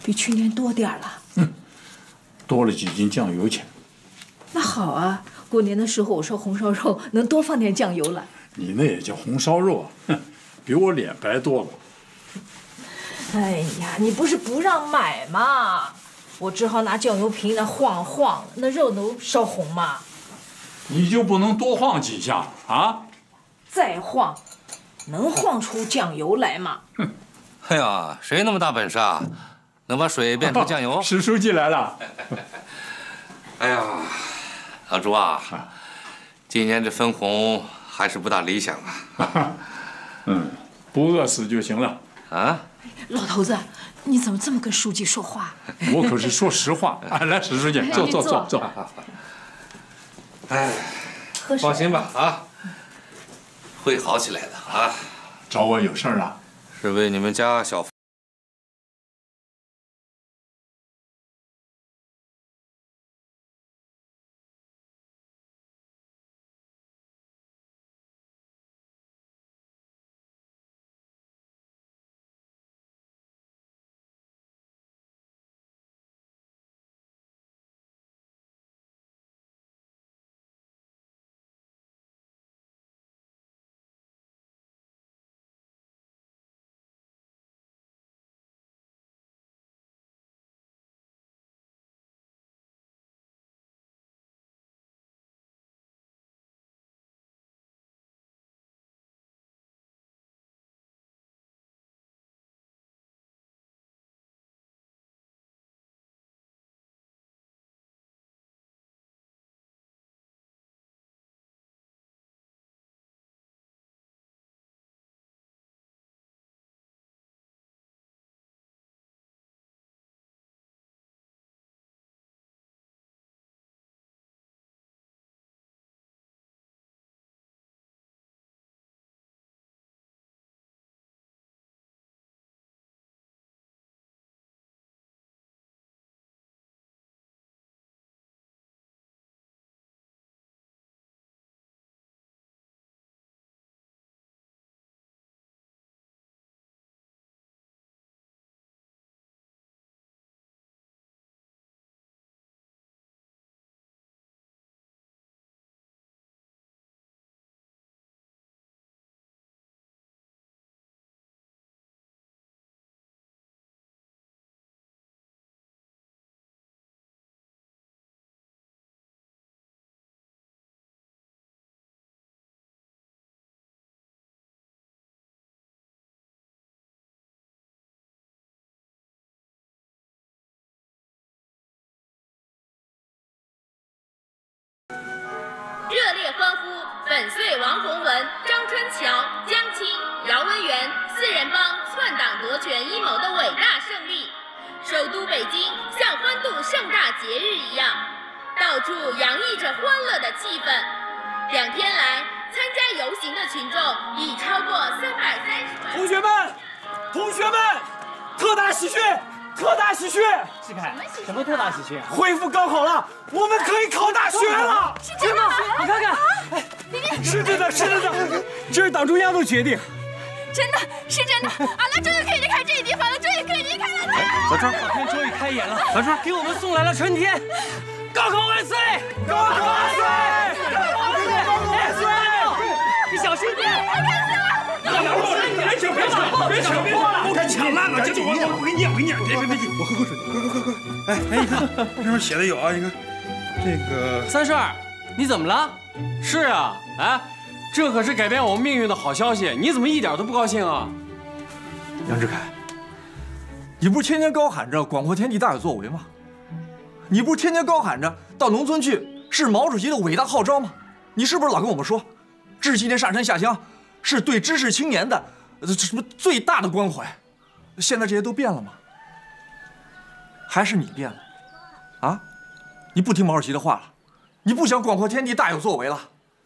比去年多点儿了。 多了几斤酱油钱。 那好啊，过年的时候我烧红烧肉能多放点酱油了。 你那也叫红烧肉啊，比我脸白多了。 哎呀，你不是不让买吗？我只好拿酱油瓶那晃晃，那肉能烧红吗？ 你就不能多晃几下啊？ 再晃，能晃出酱油来吗？ 哎呀，谁那么大本事啊？能把水变成酱油？ 石书记来了。 哎呀，老朱啊，今年这分红还是不大理想啊。 不饿死就行了。 啊？ 老头子，你怎么这么跟书记说话？ 我可是说实话。来，石书记，坐。 哎，放心吧啊，会好起来的啊。 找我有事儿啊？ 是为你们家小。 热烈欢呼本岁王洪文、张春桥、江青、姚文元4人帮篡党夺权阴谋的伟大胜利。首都北京像欢度盛大节日一样，到处洋溢着欢乐的气氛。2天来，参加游行的群众已超过330万。 同学们，特大喜讯！特大喜讯！ 志凯，什么特大喜讯啊？ 恢复高考了，我们可以考大学了！ 是真的吗？你看看， 是真的，是真的，这是党中央的决定。 真的是真的，俺们终于可以离开这一地方了，终于可以离开了。 小川，老天终于开眼了，小川给我们送来了春天。高考万岁！ 高考万岁！高考万岁！ 你小心点！ 别抢！不敢抢烂了！我给你念，别，我喝口水，快！哎，你看上面写的有啊，你看这个 32，你怎么了？是啊，哎，这可是改变我们命运的好消息，你怎么一点都不高兴啊？ 杨志凯，你不是天天高喊着广阔天地大有作为吗？你不是天天高喊着到农村去是毛主席的伟大号召吗？你是不是老跟我们说，致青年上山下乡是对知识青年的什么最大的关怀？现在这些都变了吗？还是你变了？啊？你不听毛主席的话了？你不想广阔天地大有作为了？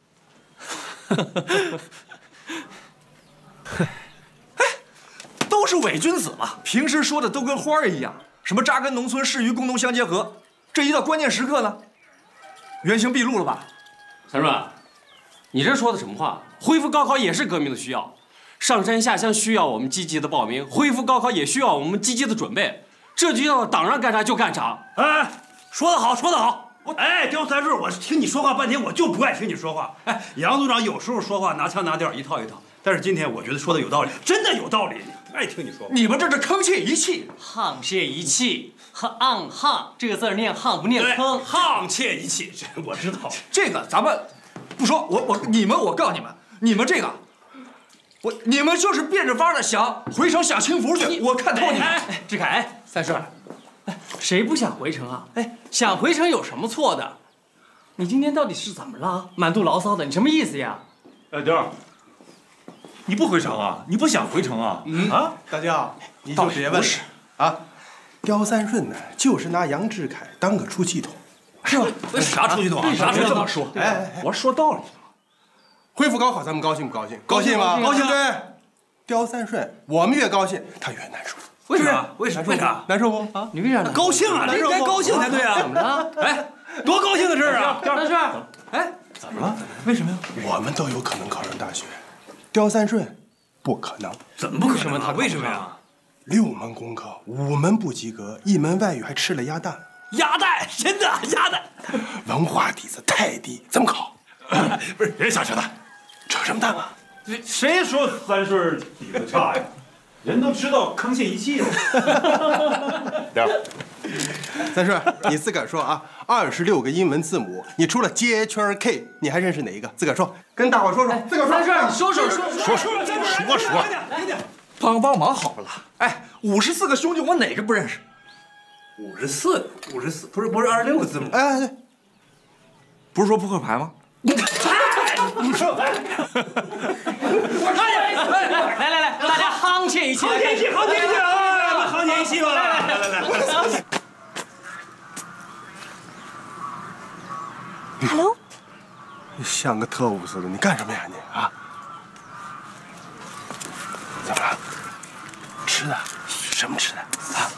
哎，都是伪君子嘛！平时说的都跟花儿一样，什么扎根农村适于共同相结合，这一到关键时刻呢，原形毕露了吧？ 陈润，你这说的什么话？恢复高考也是革命的需要，上山下乡需要我们积极的报名，恢复高考也需要我们积极的准备。 这就叫党让干啥就干啥。 哎，说得好，说得好。哎，刁三顺，我听你说话半天，我就不爱听你说话。哎，杨组长有时候说话拿腔拿调，一套一套。但是今天我觉得说的有道理，真的有道理。不爱听你说话。 你们这是坑泄一气， 沆瀣一气和昂沆这个字念沆不念坑， 沆瀣一气，我知道。 这个咱们不说，我告诉你们，你们这个。你们就是变着法的想回城享清福去，我看透你们。 哎，志凯，三顺，谁不想回城啊？哎，想回城有什么错的？你今天到底是怎么了？满肚牢骚的，你什么意思呀？ 刁，你不回城啊？你不想回城啊？啊， 大舅，你就别问了啊。刁三顺呢，就是拿杨志凯当个出气筒， 是吧？ 啥出气筒啊？ 啥这么说？ 哎， 我说道理。 恢复高考，咱们高兴不高兴？高兴吗？高兴。对，刁三顺，我们越高兴，他越难受。 为啥？为啥？ 难受不？ 啊，你为啥难受？ 高兴啊，这应该高兴才对啊。 怎么了？ 哎，多高兴的事儿啊！ 刁三顺， 哎， 怎么了？为什么呀？ 我们都有可能考上大学，刁三顺不可能。 怎么不可能？他为什么呀 ？6门功课5门不及格，1门外语还吃了鸭蛋。 鸭蛋，真的鸭蛋。 文化底子太低，怎么考？ 不是，别瞎扯淡。 扯什么淡啊？ 谁说三顺底子差呀？人都知道坑泄一气了。 三顺，你自个儿说啊，26个英文字母，你除了 J圈 K， 你还认识哪一个？自个儿说，跟大伙说说。自个儿说。 三顺，你说。 帮忙好了。哎，54个兄弟，我哪个不认识 ？54，不是26个字母。 哎， 不是说扑克牌吗？ 你说， 来，大家沆瀣一气， 沆瀣一气啊！沆瀣一气吧！来。 Hello， 你像个特务似的，你干什么呀你啊？怎么了？吃的？什么吃的啊？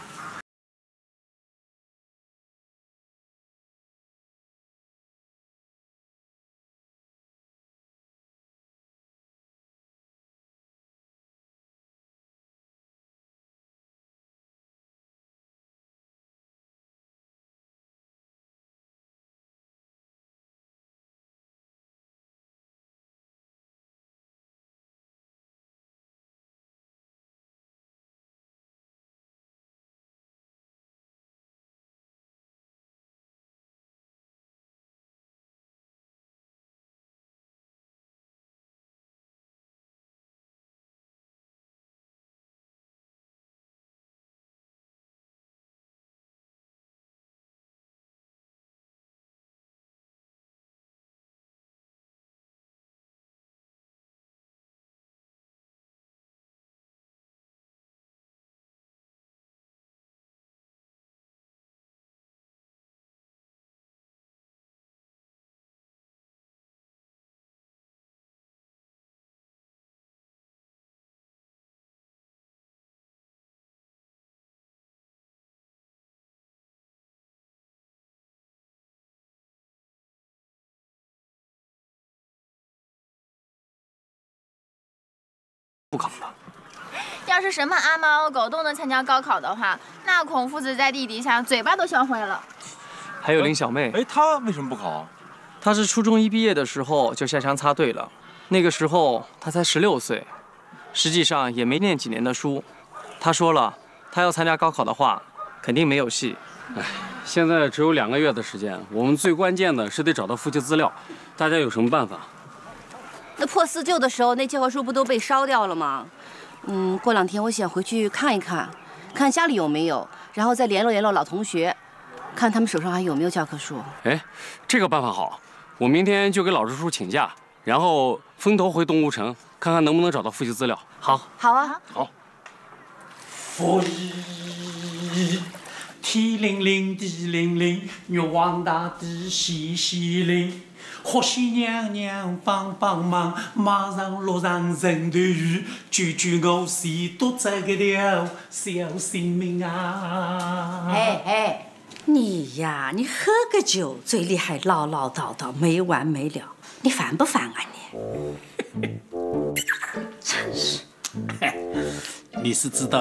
不考了。 要是什么阿猫狗都能参加高考的话，那孔夫子在地底下嘴巴都笑坏了。 还有林小妹， 哎，她为什么不考啊？ 她是初中一毕业的时候就下乡插队了，那个时候她才16岁，实际上也没念几年的书。她说了，她要参加高考的话，肯定没有戏。哎，现在只有2个月的时间，我们最关键的是得找到复习资料，大家有什么办法？ 那破四旧的时候，那教科书不都被烧掉了吗？过2天我想回去看一看，看家里有没有，然后再联络老同学，看他们手上还有没有教科书。 哎，这个办法好，我明天就给老支书请假，然后分头回东吴城，看看能不能找到复习资料。好， 好啊， 好。 佛一，天灵灵，地灵灵，玉皇大帝细细灵。贺喜娘娘帮帮忙，马上落上人头鱼，救救我谁都这个条小性命啊！ 哎，你呀，你喝个酒，嘴里还唠唠叨叨没完没了，你烦不烦啊你？ 真是，你是知道的，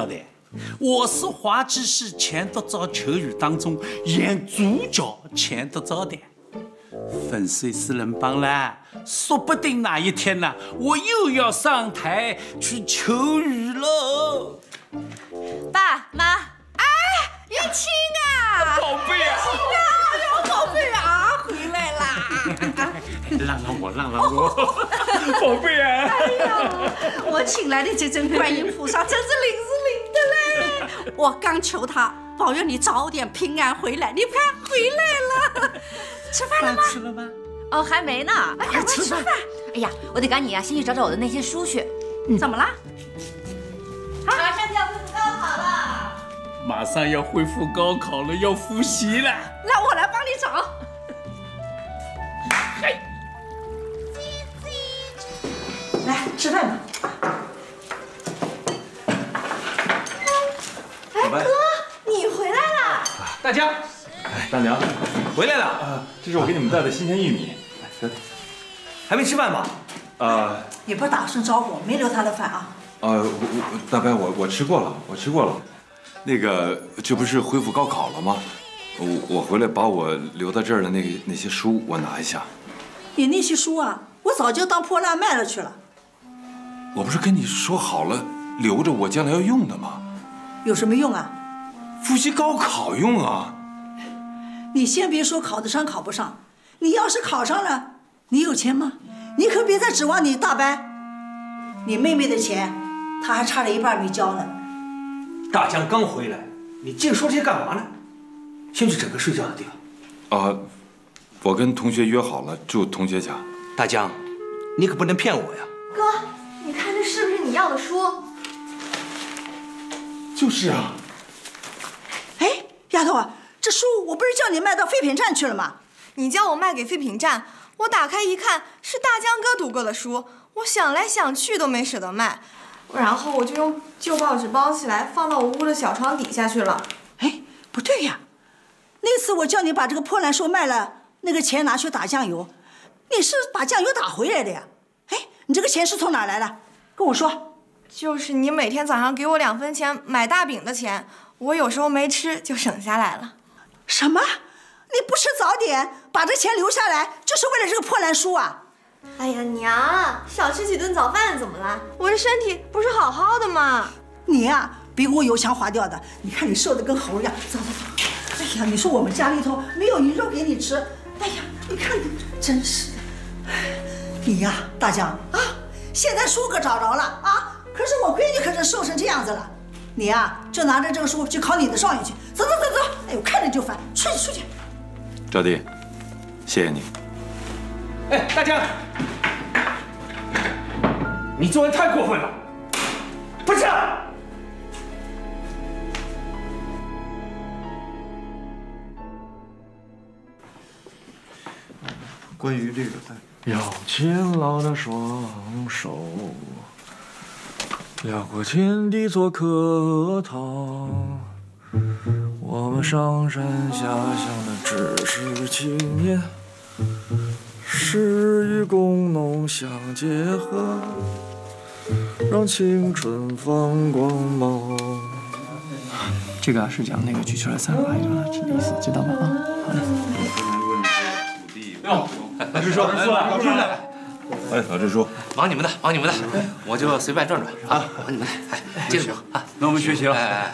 我是滑稽戏前头早秋雨当中演主角前头早的。粉碎四人帮啦，说不定哪一天呢，我又要上台去求雨喽。 爸妈，哎，玉清啊， 宝贝啊， 玉清啊，宝贝啊，回来啦！ 让我，宝贝啊！ 哎呦，我请来的这尊观音菩萨真是灵的嘞！我刚求他保佑你早点平安回来，你看回来了。吃饭了吗？ 吃了吗？ 哦，还没呢。 哎呀，吃饭！ 哎呀，我得赶紧先去找找我的那些书去。 怎么了？ 马上就要恢复高考了。 马上要恢复高考了，要复习了。 让我来帮你找。 嘿， 来吃饭吧。 哎，哥，你回来了。 大江，哎，大娘，回来了。这是我给你们带的新鲜玉米。来，还没吃饭吧？ 你不是打声招呼，没留他的饭啊？ 大伯，我吃过了，那个，这不是恢复高考了吗？我回来把我留在这儿的那些书我拿一下。 你那些书啊，我早就当破烂卖了去了。 我不是跟你说好了，留着我将来要用的吗？ 有什么用啊？ 复习高考用啊！ 你先别说考得上考不上，你要是考上了，你有钱吗？你可别再指望你大伯。你妹妹的钱，他还差了一半没交呢。 大江刚回来，你净说这些干嘛呢？先去找个睡觉的地方。 我跟同学约好了住同学家。 大江，你可不能骗我呀！ 哥，你看这是不是你要的书？ 就是啊。 哎，丫头啊，这书我不是叫你卖到废品站去了吗？ 你叫我卖给废品站，我打开一看是大江哥读过的书，我想来想去都没舍得卖，然后我就用旧报纸包起来放到我屋的小床底下去了。 哎，不对呀，那次我叫你把这个破烂书卖了，那个钱拿去打酱油，你是把酱油打回来的呀？哎，你这个钱是从哪来的？跟我说。 就是你每天早上给我2分钱买大饼的钱，我有时候没吃就省下来了。 什么？你不吃早点，把这钱留下来，就是为了这个破烂书啊？ 哎呀，娘，少吃几顿早饭怎么了？我这身体不是好好的吗？ 你呀，比我油腔滑调的，你看你瘦的跟猴一样。走走走。哎呀，你说我们家里头没有鱼肉给你吃，哎呀，你看你真是的。你呀，大江啊，现在书可找着了啊，可是我闺女可是瘦成这样子了。你呀，就拿着这个书去考你的状元去。走走走走。哎呦，看着就烦，出去出去。 赵弟，谢谢你。 哎，大江，你做人太过分了，不是？ 关于这个， 要勤劳的双手，辽阔天地做客堂。我们上山下乡的只是青年，诗与工农相结合，让青春放光芒。这个是讲那个举起来3个孩子的意思，知道吗？啊，好嘞。 哟， 老师说，老师来。 哎，老支书， 忙你们的，我就随便转转啊，忙你们的，哎，接着忙啊。 那我们学习了。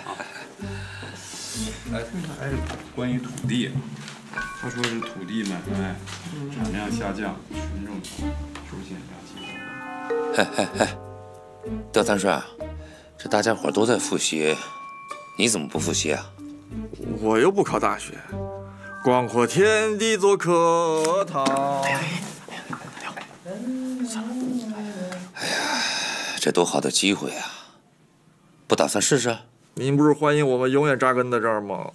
哎，关于土地，他说是土地买卖产量下降，群众出现两极。 德三顺，这大家伙都在复习，你怎么不复习啊？ 我又不考大学，广阔天地做课堂。 哎呀，这多好的机会啊！不打算试试？ 您不是欢迎我们永远扎根在这儿吗？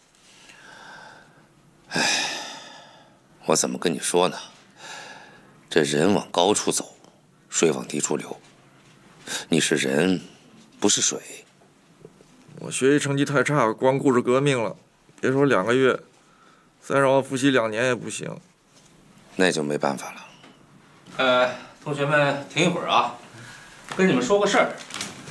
哎，我怎么跟你说呢？这人往高处走，水往低处流。你是人，不是水。 我学习成绩太差，光顾着革命了。别说2个月，再让我复习2年也不行。 那就没办法了。同学们停一会儿啊，跟你们说个事儿。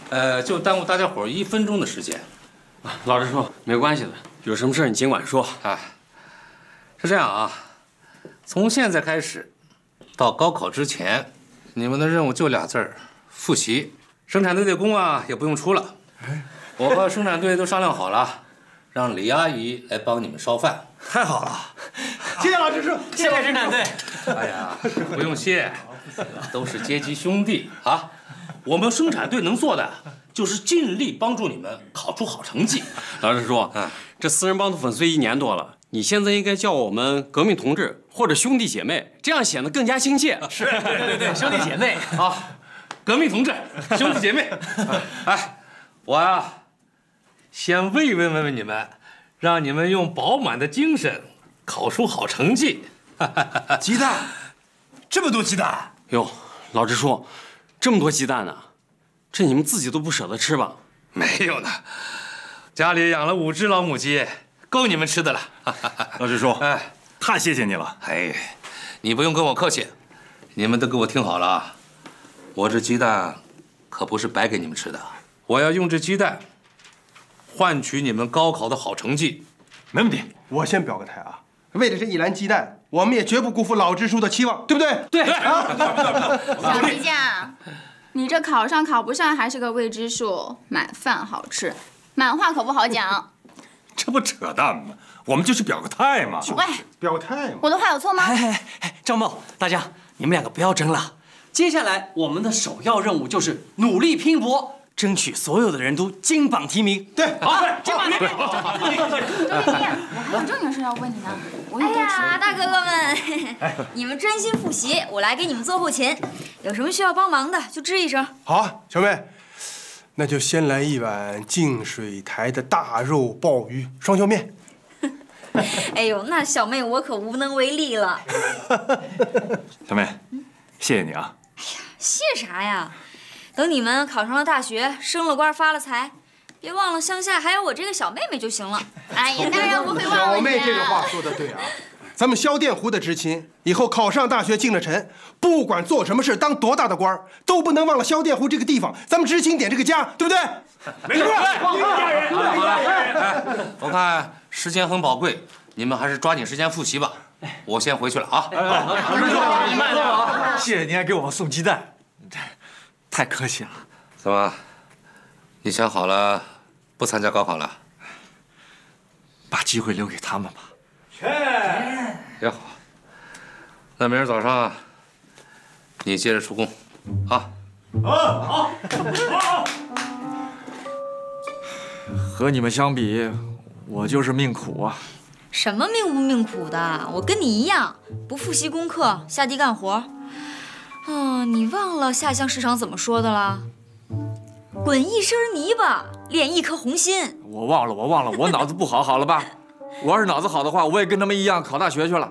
就耽误大家伙1分钟的时间。 老师说没关系的，有什么事你尽管说。 哎，是这样啊，从现在开始到高考之前，你们的任务就2字儿：复习。生产队的工啊也不用出了，我和生产队都商量好了，让李阿姨来帮你们烧饭。 太好了， 谢谢老师叔， 谢谢生产队。 哎呀，不用谢，都是阶级兄弟啊。我们生产队能做的就是尽力帮助你们考出好成绩。 老师说，这4人帮都粉碎1年多了，你现在应该叫我们革命同志或者兄弟姐妹，这样显得更加亲切。 是，对，兄弟姐妹。 好，革命同志，兄弟姐妹。哎，我呀，先慰问你们，让你们用饱满的精神考出好成绩。 鸡蛋，这么多鸡蛋？ 哟，老师说。这么多鸡蛋呢，这你们自己都不舍得吃吧？ 没有呢，家里养了5只老母鸡，够你们吃的了。 老师叔，哎，太谢谢你了。 哎，你不用跟我客气，你们都给我听好了啊！我这鸡蛋可不是白给你们吃的，我要用这鸡蛋换取你们高考的好成绩。 没问题， 我先表个态啊！为了这1篮鸡蛋，我们也绝不辜负老支书的期望，对不对？ 对。 小皮匠，你这考上考不上还是个未知数，满饭好吃，满话可不好讲。 这不扯淡吗？我们就是表个态嘛。 喂， 表个态嘛。 我的话有错吗？ 张茂，大家你们2个不要争了。接下来我们的首要任务就是努力拼搏，争取所有的人都金榜题名。 对， 好，金榜题名。 我还有正经事要问你呢。 哎呀，大哥哥们，你们专心复习，我来给你们做后勤。有什么需要帮忙的就吱一声。 好啊，小妹，那就先来一碗净水台的大肉鲍鱼双椒面。 哎呦，那小妹我可无能为力了。 小妹，谢谢你啊。 谢啥呀？等你们考上了大学，升了官，发了财，别忘了乡下还有我这个小妹妹就行了。 哎呀，当然不会忘了你。 小妹这个话说的对啊，咱们萧电湖的知青以后考上大学进了城，不管做什么事，当多大的官，都不能忘了萧电湖这个地方，咱们知青点这个家，对不对？ 没错。我看时间很宝贵，你们还是抓紧时间复习吧。我先回去了啊。 你慢走啊！谢谢您还给我们送鸡蛋，太客气了。 怎么，你想好了不参加高考了？ 把机会留给他们吧。 也好，那明儿早上你接着出工，啊。 好。和你们相比，我就是命苦啊。 什么命不命苦的？我跟你一样，不复习功课，下地干活。你忘了下乡市场怎么说的了？滚一身泥巴，练一颗红心。 我忘了，我脑子不好，好了吧？我要是脑子好的话，我也跟他们一样考大学去了。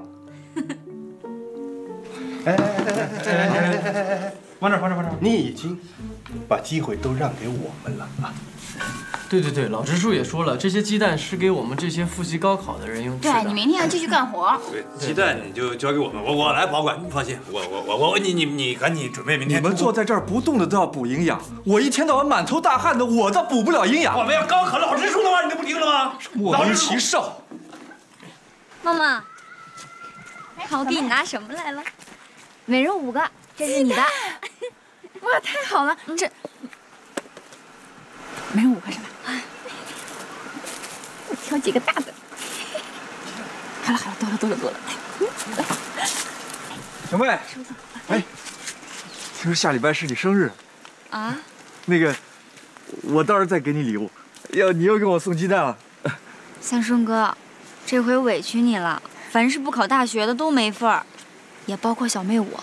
往这，你已经把机会都让给我们了啊！ 对，老支书也说了，这些鸡蛋是给我们这些复习高考的人用吃的。 对，你明天要继续干活。 对，鸡蛋你就交给我们，我来保管，你放心。你赶紧准备明天。 你们坐在这儿不动的都要补营养，我一天到晚满头大汗的，我倒补不了营养。 我们要高考，老支书的话你都不听了吗？ 莫名其妙。 妈妈，看我给你拿什么来了？ 每人5个，这是你的。哇，太好了，这每人5个是吧？我挑几个大的。好了，多了。 小妹，哎，听说下礼拜是你生日啊？ 那个，我到时候再给你礼物。你又给我送鸡蛋了。 三顺哥，这回委屈你了。凡是不考大学的都没份儿，也包括小妹我。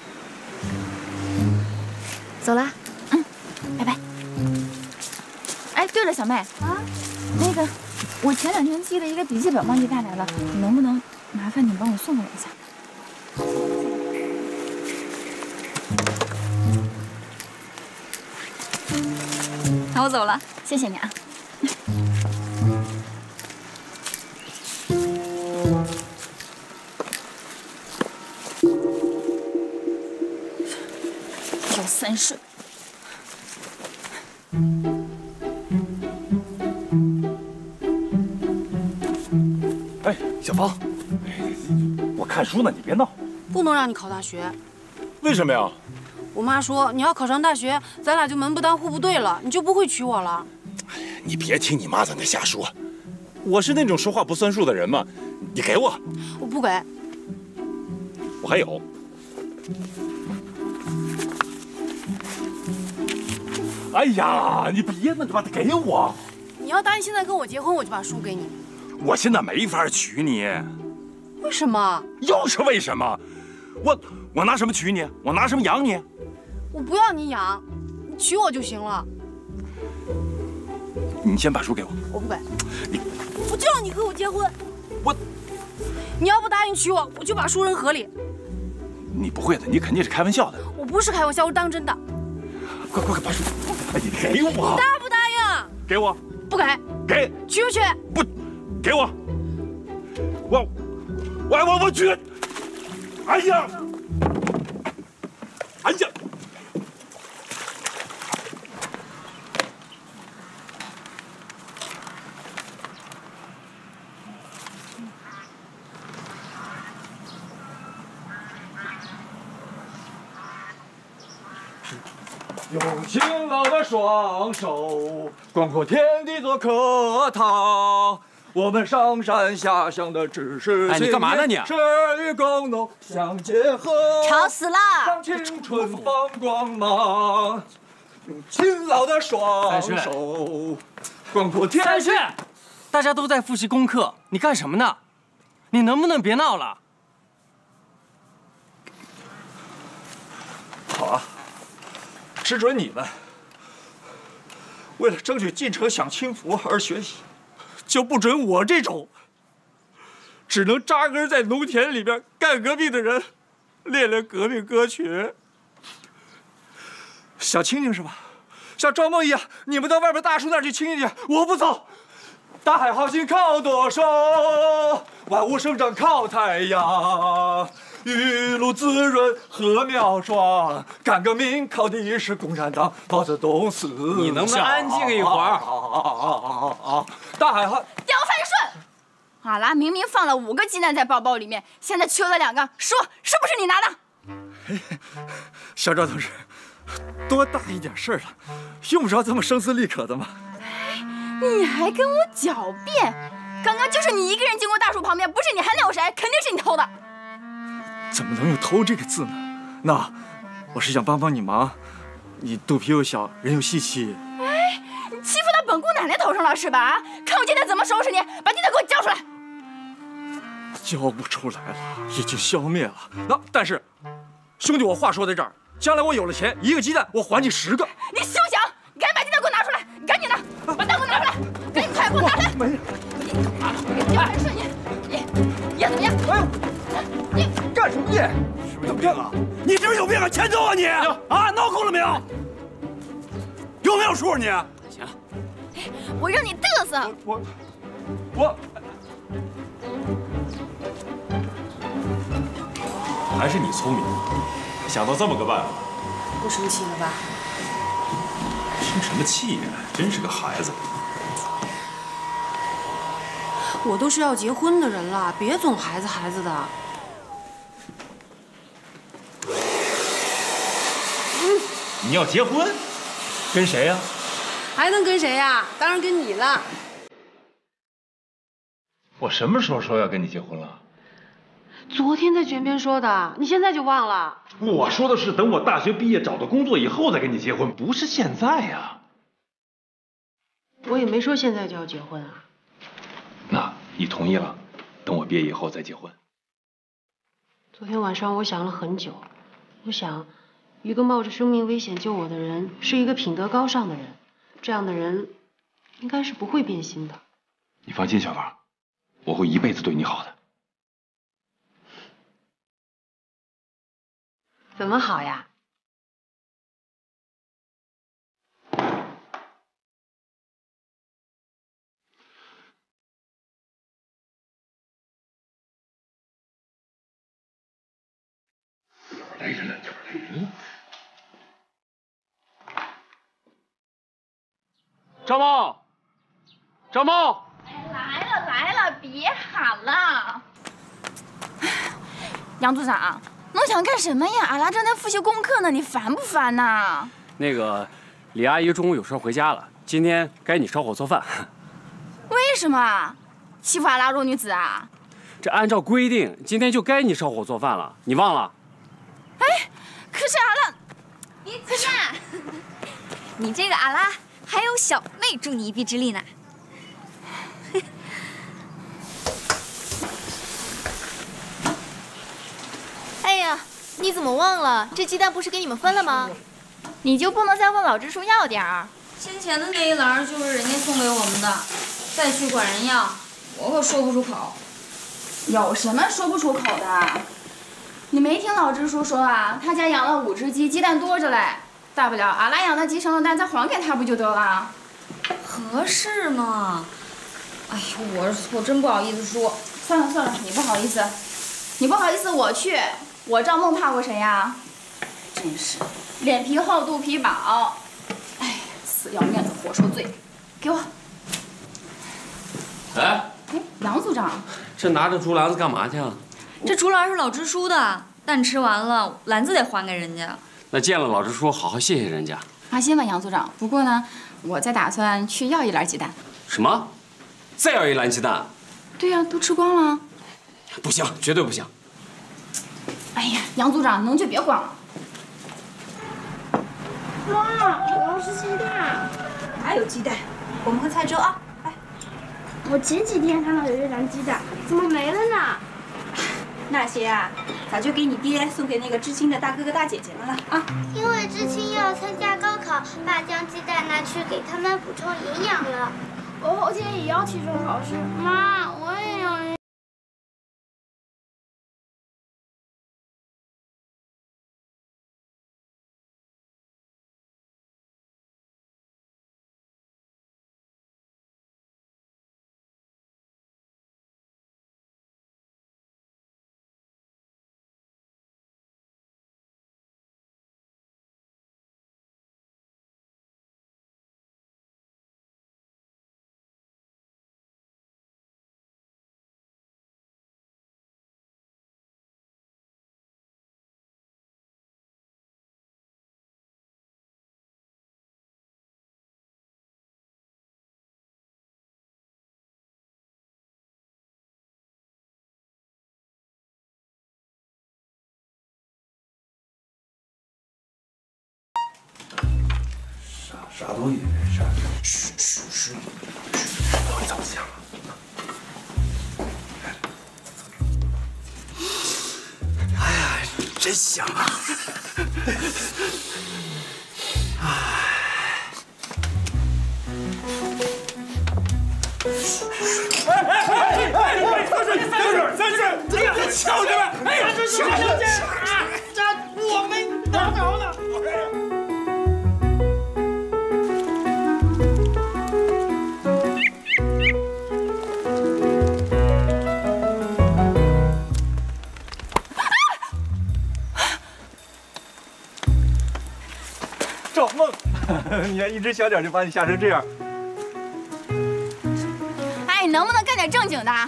走了， 拜拜。哎，对了，小妹啊，那个，我前2天寄了一个笔记本忘记带来了，你能不能麻烦你帮我送给我一下？ 那我走了， 谢谢你啊。要3顺。 哎，小芳，我看书呢，你别闹。 不能让你考大学。 为什么呀？ 我妈说你要考上大学，咱俩就门不当户不对了，你就不会娶我了。 你别听你妈在那瞎说，我是那种说话不算数的人吗？你给我。 我不给。 我还有。哎呀，你别那把它给我。 你要答应现在跟我结婚，我就把书给你。 我现在没法娶你。 为什么？ 又是为什么？我拿什么娶你？我拿什么养你？ 我不要你养，你娶我就行了。 你先把书给我。 我不给。我就要你和我结婚。你要不答应娶我，我就把书扔河里。 你不会的，你肯定是开玩笑的。 我不是开玩笑，我当真的。 快把书！哎，你给我。 你答不答应？ 给我。 不给。 给。 娶不娶？ 不，给我。我娶。哎呀！哎呀！用勤劳的双手，广阔天地做课堂。我们上山下乡的知识信念， 你干嘛呢你？ 是与工农相结合， 吵死了！ 让青春放光芒。用勤劳的双手，广阔天地。 大家都在复习功课，你干什么呢？你能不能别闹了？ 好啊，只准你们为了争取进城享清福而学习，就不准我这种只能扎根在农田里边干革命的人练练革命歌曲。想清静是吧？像赵梦一样，你们到外边大树那儿去清静去，我不走。大海好景靠舵手，万物生长靠太阳。雨露滋润禾苗壮，干革命靠的是共产党，毛泽东思想。 你能不能安静一会儿？ 大海好， 刁翻顺，好了，明明放了5个鸡蛋在包包里面，现在缺了2个，说是不是你拿的？ 小赵同志，多大一点事儿了，用不着这么声嘶力竭的嘛。 你还跟我狡辩？刚刚就是你一个人经过大树旁边，不是你还能有谁？肯定是你偷的。 怎么能有偷这个字呢？那我是想帮帮你忙，你肚皮又小，人又细气。 哎，你欺负到本姑奶奶头上了是吧？看我今天怎么收拾你！把地蛋给我交出来！ 交不出来了，已经消灭了。那但是，兄弟，我话说在这儿，将来我有了钱，1个鸡蛋我还你10个。 你休想！你赶紧把鸡蛋给我拿出来！你赶紧的，把蛋给我拿出来！赶紧快给我拿出来！ 没有。 你刁翻顺，你怎么样？ 哎呦！你干什么你？ 是不是有病啊？你是不是有病啊？欠揍啊你！啊，闹够了没有？有没有数你？ 行， 我让你嘚瑟！ 我还是你聪明，想到这么个办法。 不生气了吧？ 生什么气呀？真是个孩子。 我都是要结婚的人了，别总孩子孩子的。 你要结婚？跟谁呀？ 还能跟谁呀？当然跟你了。 我什么时候说要跟你结婚了？ 昨天在卷边说的，你现在就忘了？ 我说的是等我大学毕业找到工作以后再跟你结婚，不是现在呀。 我也没说现在就要结婚啊。 那你同意了，等我毕业以后再结婚。 昨天晚上我想了很久，我想，一个冒着生命危险救我的人，是一个品德高尚的人，这样的人，应该是不会变心的。 你放心，小芳，我会一辈子对你好的。 怎么好呀？ 来人了，来人了。 张梦，张梦， 来了来了，别喊了。杨组长，侬想干什么呀？俺俩正在复习功课呢，你烦不烦呐？ 那个，李阿姨中午有事回家了，今天该你烧火做饭。 为什么？欺负俺俩弱女子啊？ 这按照规定，今天就该你烧火做饭了，你忘了？ 哎，可是俺俩， 你看，你这个阿拉，还有小妹助你一臂之力呢。 哎呀，你怎么忘了？这鸡蛋不是给你们分了吗？ 你就不能再问老支书要点儿？ 先前的那一篮就是人家送给我们的，再去管人要，我可说不出口。 有什么说不出口的？你没听老支书说啊？他家养了5只鸡，鸡蛋多着嘞。大不了俺俩养的鸡生了蛋，再还给他不就得了？ 合适吗？哎呀，我真不好意思说。 算了算了，你不好意思，你不好意思，我去。我赵梦怕过谁呀？真是，脸皮厚肚皮薄。哎，死要面子活受罪，给我。 哎， 杨组长， 这拿着竹篮子干嘛去啊？ 这竹篮是老支书的，蛋吃完了，篮子得还给人家。 那见了老支书，好好谢谢人家。 放心吧，杨组长。不过呢，我再打算去要1篮鸡蛋。 什么？再要1篮鸡蛋？ 对呀，都吃光了。 不行，绝对不行。 哎呀，杨组长，能就别管了。 妈，我要吃鸡蛋。 还有鸡蛋，我们喝菜粥啊。来， 我前几天看到有1篮鸡蛋，怎么没了呢？ 那些啊，早就给你爹送给那个知青的大哥哥大姐姐们了啊。 因为知青要参加高考，爸将鸡蛋拿去给他们补充营养了。我后天也要期中考试，妈，我也要。 啥东西？啥？嘘，到底怎么想了？哎呀，真香啊！ 三顺，你瞧着吧！哎呀，瞧着这我们拿着呢。 赵梦，你看一只小点就把你吓成这样。 哎，你能不能干点正经的？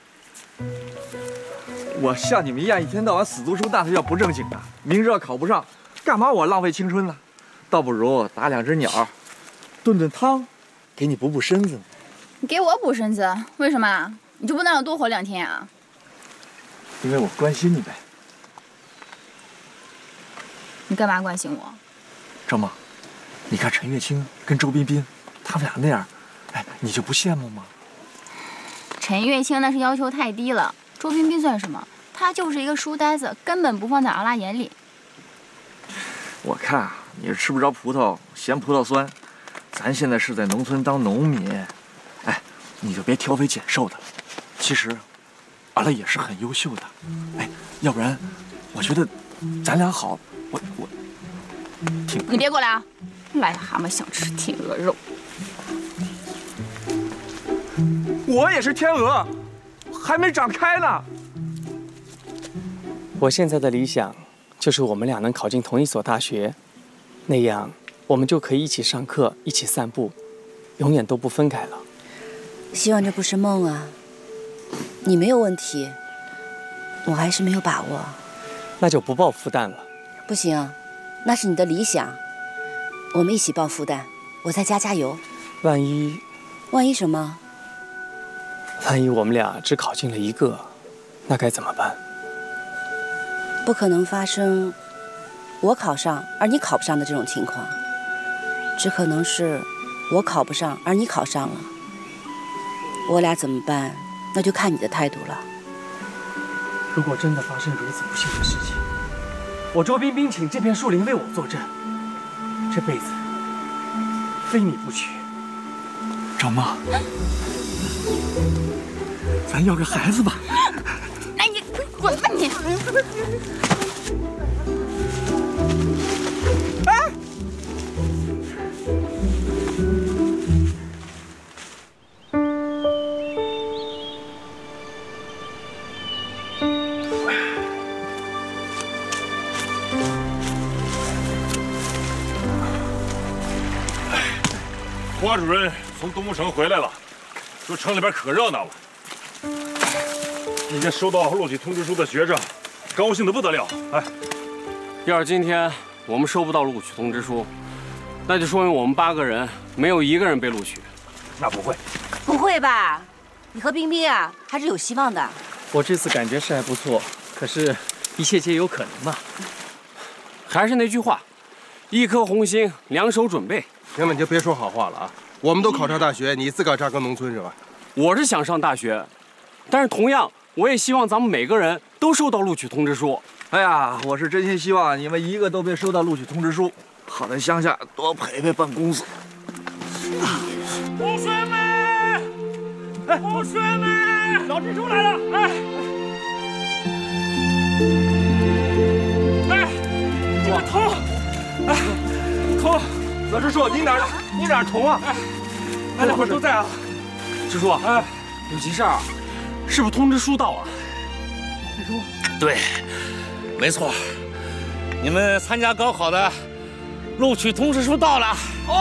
我像你们一样一天到晚死读书，那才叫不正经的。明知道考不上，干嘛我浪费青春呢？倒不如打2只鸟，炖炖汤，给你补补身子。 你给我补身子，为什么？你就不能让我多活2天啊？ 因为我关心你呗。 你干嘛关心我？ 赵梦，你看陈月清跟周彬彬，他们俩那样，哎，你就不羡慕吗？ 陈月清那是要求太低了，周彬彬算什么？他就是一个书呆子，根本不放在阿拉眼里。 我看啊，你是吃不着葡萄嫌葡萄酸。咱现在是在农村当农民，哎，你就别挑肥拣瘦的。其实，阿拉也是很优秀的。哎，要不然，我觉得咱俩好，我挺。 你别过来啊！癞蛤蟆想吃天鹅肉。 我也是天鹅，还没长开呢。 我现在的理想就是我们俩能考进同一所大学，那样我们就可以一起上课，一起散步， 永远都不分开了。 希望这不是梦啊。你没有问题，我还是没有把握。 那就不抱复旦了。 不行，那是你的理想。我们一起抱复旦，我在家加油。 万一什么？ 万一我们俩只考进了一个，那该怎么办？ 不可能发生我考上而你考不上的这种情况，只可能是我考不上而你考上了。我俩怎么办？那就看你的态度了。 如果真的发生如此不幸的事情，我周冰冰请这片树林为我作证，这辈子非你不娶。 张妈，咱要个孩子吧。 哎，你滚吧你！ 哎！ 花主任从东木城回来了，说城里边可热闹了。今天收到录取通知书的学生，高兴得不得了。哎， 要是今天我们收不到录取通知书，那就说明我们8个人没有1个人被录取。 那不会， 不会吧？你和冰冰啊，还是有希望的。 我这次感觉是还不错，可是一切皆有可能嘛。 还是那句话，一颗红心，两手准备。 行了，你就别说好话了啊！我们都考上大学，你自个儿扎根农村是吧？ 我是想上大学，但是同样，我也希望咱们每个人都收到录取通知书。 哎呀，我是真心希望你们一个都别收到录取通知书，好在乡下多陪陪办公室。 同学们，哎，同学们，老支书来了，哎，哎，这个头，哎，头， 老支书，你哪儿同啊？ 哎，大伙都在啊。支书，哎，有急事儿，是不是通知书到了？ 支书，对，没错，你们参加高考的录取通知书到了。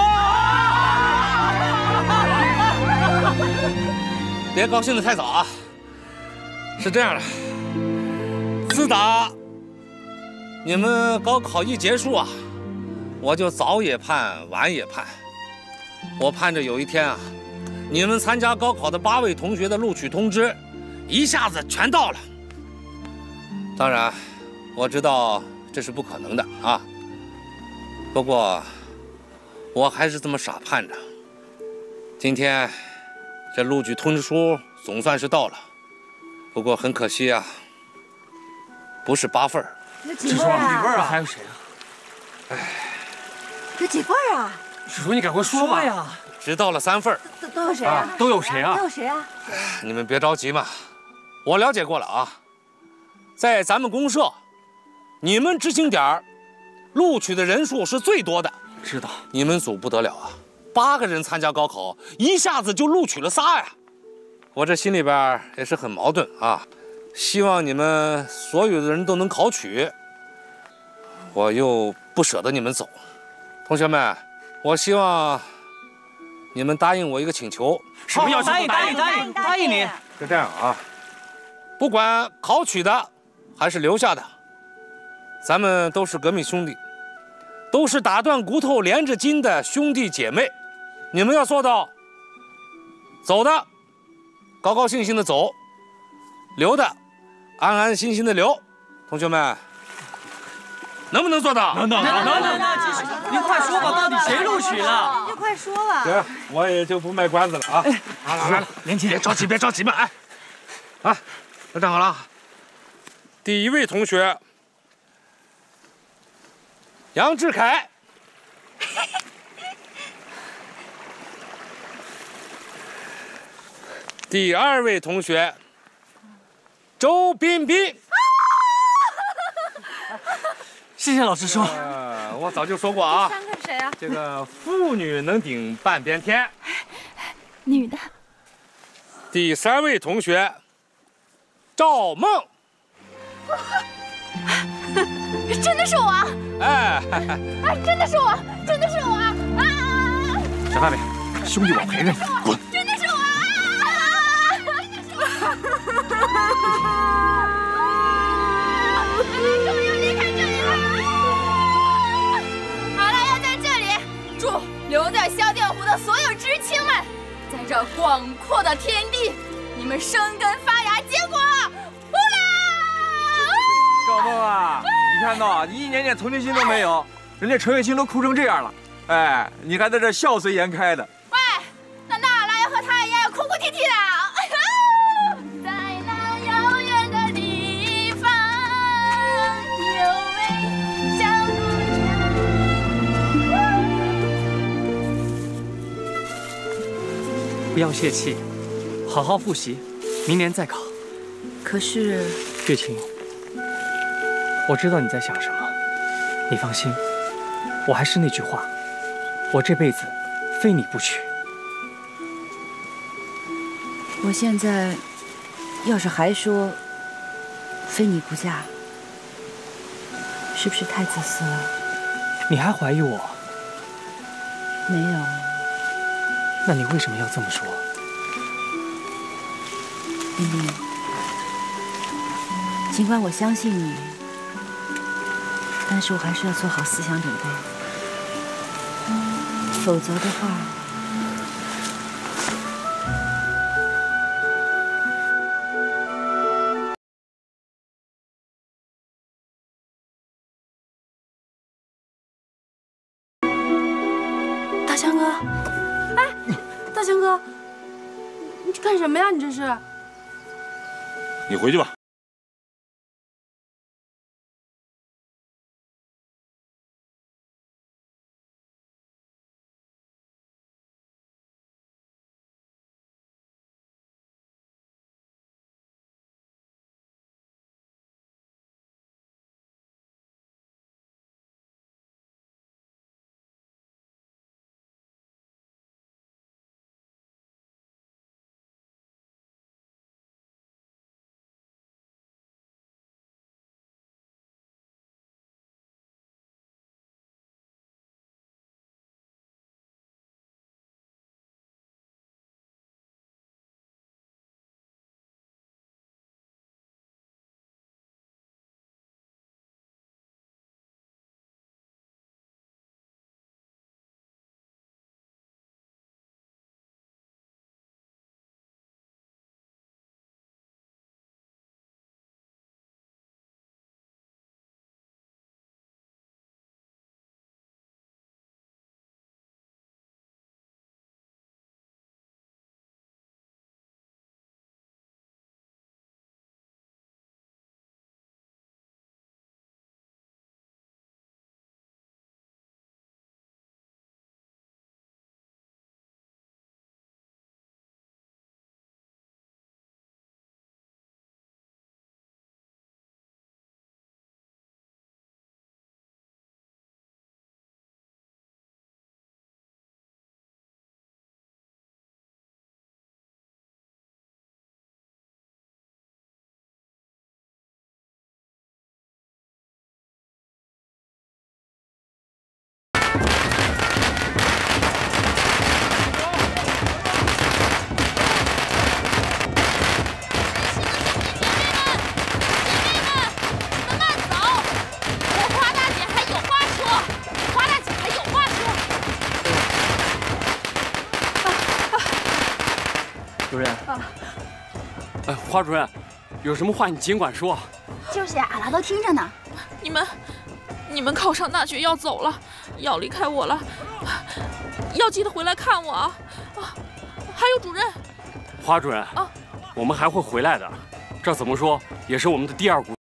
别高兴得太早啊！是这样的，自打你们高考一结束啊，我就早也盼，晚也盼。我盼着有一天啊，你们参加高考的8位同学的录取通知，一下子全到了。当然，我知道这是不可能的啊。不过，我还是这么傻盼着。今天，这录取通知书总算是到了，不过很可惜啊，不是8份。 有几份啊？ 还有谁啊？ 哎， 有几份啊？ 支书，你赶快说吧呀！ 只到了3份。 都有谁啊？ 都有谁啊？ 都有谁啊？ 你们别着急嘛，我了解过了啊，在咱们公社，你们执行点录取的人数是最多的。 知道。 你们组不得了啊，8个人参加高考，一下子就录取了3呀！我这心里边也是很矛盾啊，希望你们所有的人都能考取，我又不舍得你们走。同学们，我希望你们答应我一个请求。 什么要求？ 答应你。 是这样啊，不管考取的还是留下的，咱们都是革命兄弟，都是打断骨头连着筋的兄弟姐妹。你们要做到，走的高高兴兴的走，留的安安心心的留。同学们，能不能做到？ 能。您快说吧，到底谁录取了？ 您快说吧。 行，我也就不卖关子了啊。来了， 连姐， 别着急嘛，哎，啊，都站好了。第1位同学杨志凯，第2位同学周彬彬。 谢谢老师说。 我早就说过啊。 第3个是谁啊？ 这个妇女能顶半边天。 女的。 第3位同学赵梦。 真的是我啊！ 哎， 真的是我啊！啊！ 小大饼， 兄弟，我陪着你，滚！ 真的是我终于离开这里了。好了，要在这里祝留在萧甸湖的所有知青们，在这广阔的天地，你们生根发芽结果。呼啦！ 赵梦啊，你看到你一点点同情心都没有，人家陈月清都哭成这样了，哎，你还在这笑随颜开的。 喂，那娜拉要和他一样要哭哭啼啼的。在那遥远的地方，有位小姑不要泄气，好好复习，明年再考。 可是， 月清，我知道你在想什么，你放心，我还是那句话，我这辈子非你不娶。 我现在要是还说非你不嫁，是不是太自私了？ 你还怀疑我？ 没有。 那你为什么要这么说？ 冰冰，尽管我相信你，但是我还是要做好思想准备，否则的话， 大强哥，哎，大强哥，你干什么呀？你这是？ 你回去吧。 主任，哎，花主任，有什么话你尽管说。 就是呀，俺俩都听着呢。 你们考上大学要走了，要离开我了，要记得回来看我啊！还有主任， 花主任啊，我们还会回来的。这怎么说也是我们的第二故